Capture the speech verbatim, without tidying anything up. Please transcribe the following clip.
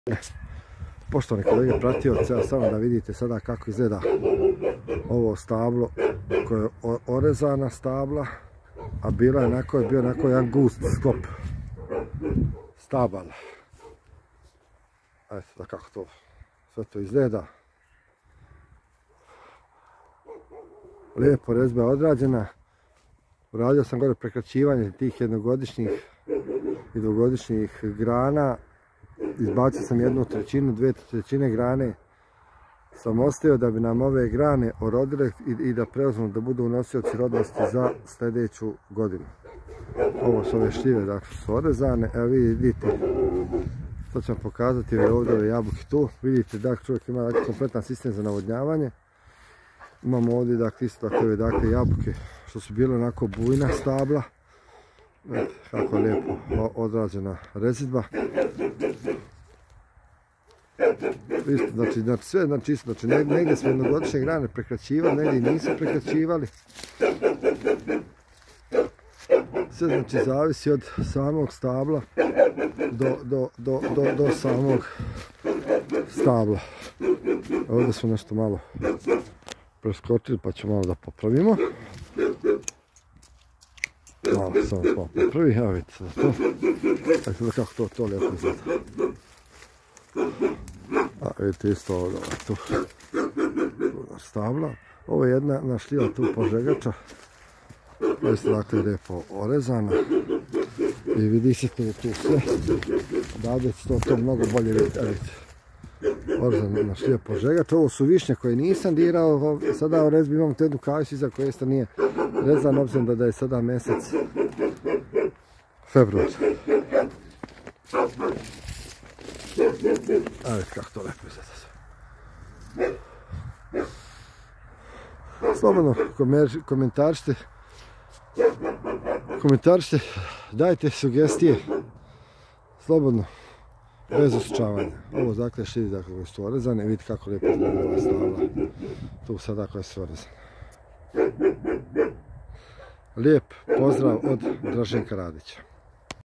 Poštovani kolege pratioci, evo samo da vidite sada kako izgleda ovo stablo koje je orezana stabla, a bila je onako, je bio onako jedan gust sklop stabala. Eto da kako to sve to izgleda. Lijepo rezba je odrađena. Uradio sam gore prekraćivanje tih jednogodišnjih i dvogodišnjih grana. Izbacio sam jednu trećinu, dvije trećine grane sam ostavio da bi nam ove grane orodile i, i da preuzmu da budu nosioci rodnosti za sljedeću godinu. Ovo su ove šljive, dakle su orezane. Evo vi vidite, to ću vam pokazati ovdje ove jabuke tu. Vidite da čovjek ima dakle, kompletan sistem za navodnjavanje. Imamo ovdje dakle isto takve dakle jabuke što su bile onako bujna stabla. Vidite kako je lijepo odrađena rezidba. Znači, znači sve znači isto, znači negdje smo jednogodišnje grane prekraćivali, negdje nisu prekraćivali. Sve znači zavisi od samog stabla do, do, do, do, do samog stabla. Ovdje smo nešto malo preskočili pa ćemo malo da popravimo. Malo samo pa popravi, evo vidite sada to. Tako da kako to, to lijepo izgleda. A vidite isto ovdje tu stabla. Ovo je jedna našljiva tu požegača. Ovo je dakle lijepo orezana. I vidi se tu sve. Odavde će to, to mnogo bolje vidjeti. Orezana našljiva požegača. Ovo su višnje koje nisam dirao. Sada u rezbi imamo tu jednu kavicu iza koje isto nije rezan, obzirom da, da je sada mjesec februar. A vidite kako to lepo izgleda. Slobodno komentarite, komentarite, dajte sugestije, slobodno, bez osučavanja. Ovo dakle šljive dakle koje su orezane, vidite kako lijepo izgleda ova stabla, tu sada koje su orezane. Lijep pozdrav od Draženka Radića.